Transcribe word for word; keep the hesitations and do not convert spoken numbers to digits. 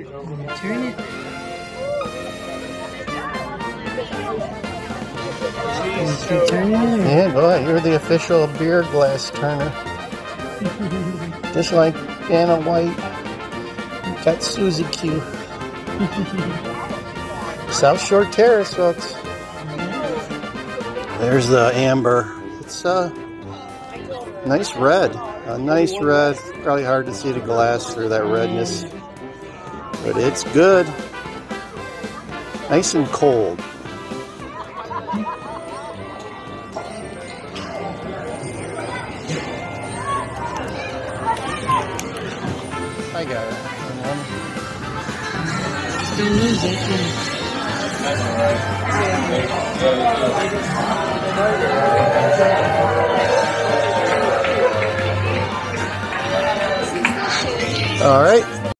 Turn it. Turn it. Yeah, go ahead. You're the official beer glass turner. Just like Anna White. Got Susie-Q. South Shore Terrace, folks. There's the amber. It's a nice red. A nice red. Probably hard to see the glass through that redness. But it's good. Nice and cold. I got it. Don't lose it. All right.